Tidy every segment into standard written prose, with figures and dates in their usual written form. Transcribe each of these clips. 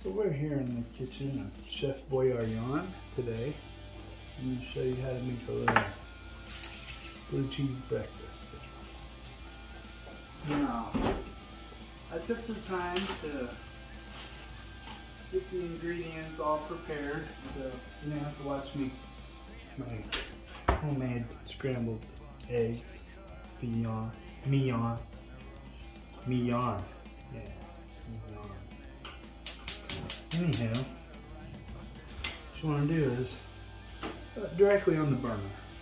So we're here in the kitchen of Chef Boyaryón today. I'm going to show you how to make a little blue cheese breakfast. Now, I took the time to get the ingredients all prepared, so you don't have to watch me my homemade scrambled eggs, Meýon, yeah, Meýon. Anyhow, what you want to do is directly on the burner.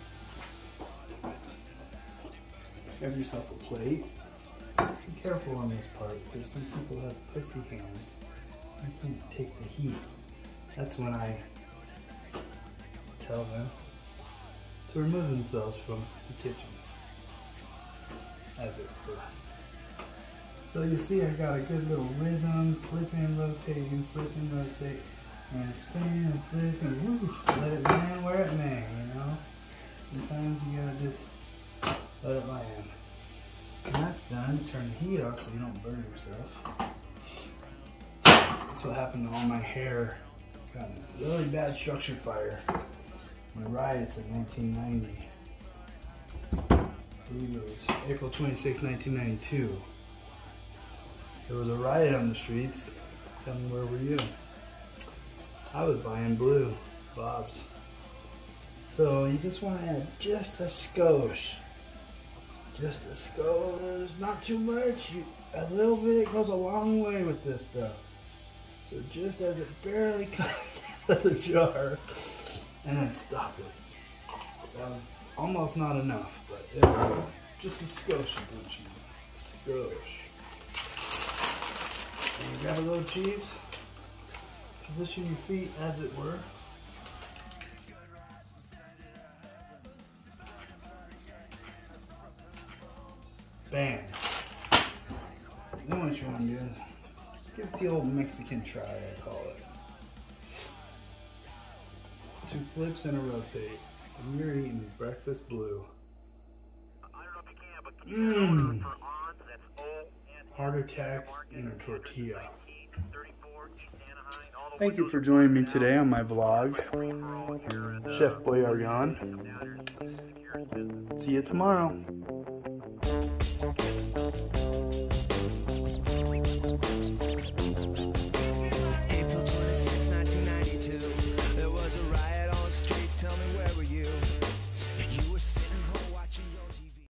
Have yourself a plate. Be careful on this part because some people have pussy hands. I can't take the heat. That's when I tell them to remove themselves from the kitchen, as it were. So you see I got a good little rhythm, flipping, rotating, and spin and flip and whoosh, let it land where it may, you know? Sometimes you gotta just let it land. When that's done, turn the heat off so you don't burn yourself. That's what happened to all my hair. Got a really bad structure fire in the riots in 1990. I believe it was April 26, 1992. There was a riot on the streets. Tell me, where were you? I was buying blue bobs. So you just want to add just a skosh. Just a skosh, not too much. A little bit goes a long way with this stuff. So just as it barely comes out of the jar, and then stop it. That was almost not enough, but it, just a skosh of blue cheese. Skosh. And you grab a little cheese, position your feet as it were. Bam. Then what you want to do is give it the old Mexican try, I call it. 2 flips and a rotate. And you're eating breakfast blue. Mmm. Heart attack in a tortilla. Thank you for joining me today on my vlog, Chef Boyaryón. See you tomorrow.